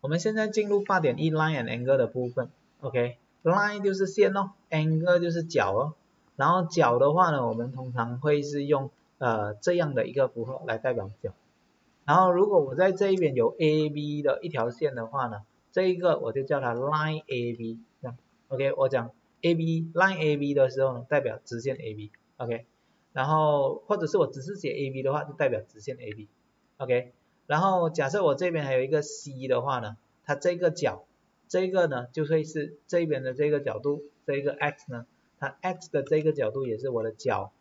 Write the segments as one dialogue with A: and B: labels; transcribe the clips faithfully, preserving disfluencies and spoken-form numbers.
A: 我们现在进入八点一 line and angle 的部分 ，OK，line 就是线哦 ，angle 就是角哦，然后角的话呢，我们通常会是用呃这样的一个符号来代表角。然后如果我在这一边有 A B 的一条线的话呢，这一个我就叫它 line A B， 这样 ，OK， 我讲 A B line A B 的时候呢，代表直线 A B，OK， 然后或者是我只是写 A B 的话，就代表直线 A B，OK， 然后假设我这边还有一个 C 的话呢，它这个角，这个呢就会是这边的这个角度，这个 X 呢，它 X 的这个角度也是我的角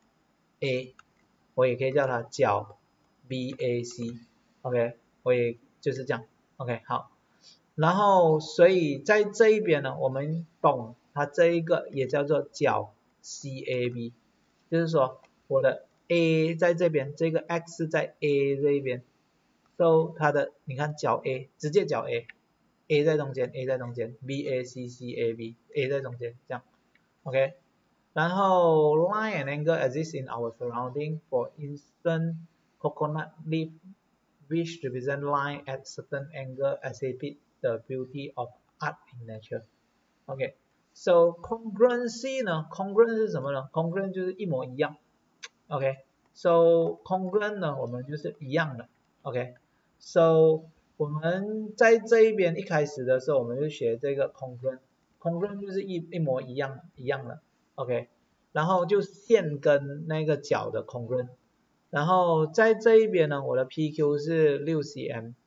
A: A， 我也可以叫它角 B A C。OK， 我也就是这样 ，OK， 好，然后所以在这一边呢，我们懂它这一个也叫做角 C A B， 就是说我的 A 在这边，这个 X 在 A 这一边 ，so 它的你看角 A 直接角 A，A 在中间 ，A 在中间 ，B A C C A B，A 在中间这样 ，OK， 然后 line and angle exist in our surrounding, for instance, coconut leaf which represent line at certain angle exhibit the beauty of art in nature. OK， so congruency 呢 ，congruent 是什么呢 ？congruent 就是一模一样。OK，so congruent 呢，我们就是一样的。OK，so 我们在这一边一开始的时候，我们就学这个 congruent，congruent 就是一一模一样一样的。OK， 然后就线跟那个角的 congruent。然后在这一边呢，我的 P Q 是六 C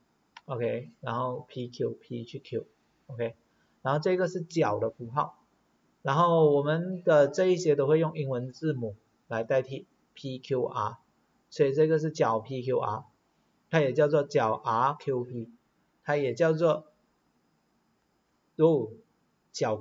A: M，OK， 然后 P Q P 去 Q，OK， 然后这个是角的符号，然后我们的这一些都会用英文字母来代替 P Q R， 所以这个是角 P Q R， 它也叫做角 R Q P， 它也叫做哦角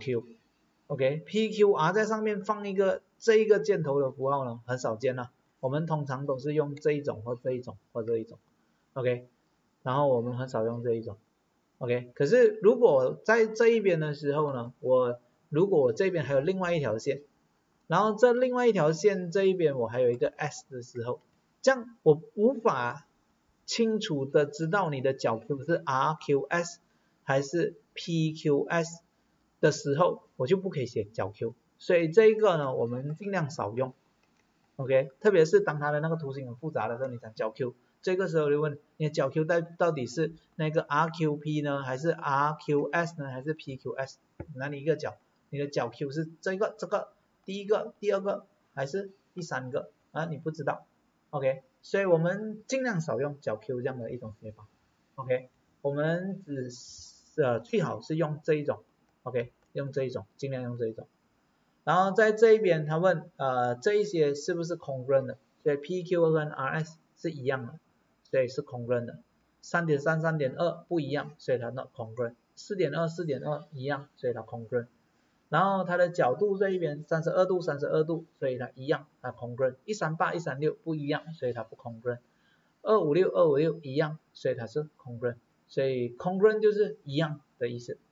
A: Q，OK，P Q R 在上面放一个这一个箭头的符号呢，很少见啊。我们通常都是用这一种或这一种或这一种 ，OK， 然后我们很少用这一种 ，OK， 可是如果在这一边的时候呢，我如果我这边还有另外一条线，然后这另外一条线这一边我还有一个 S 的时候，这样我无法清楚的知道你的角 Q 是 R Q S 还是 P Q S 的时候，我就不可以写角 Q， 所以这一个呢，我们尽量少用。OK， 特别是当它的那个图形很复杂的时候，你讲角 Q， 这个时候就问你的角 Q 到到底是那个 R Q P 呢，还是 R Q S 呢，还是 P Q S？ 哪里一个角？你的角 Q 是这个这个第一个、第二个还是第三个啊？你不知道 ，OK， 所以我们尽量少用角 Q 这样的一种写法 ，OK， 我们只呃最好是用这一种 ，OK， 用这一种，尽量用这一种。然后在这一边他问呃这一些是不是 congruent 的，所以 P Q 跟 R S 是一样的，所以是 congruent 的。三点三 三点二 不一样，所以它 not congruent。四点二 四点二 一样，所以它 congruent。然后它的角度这一边三十二度 三十二度，所以它一样，它 congruent。一三八 一三六不一样，所以它不 congruent。二五六 二五六一样，所以它是 congruent。所以 congruent 就是一样的意思。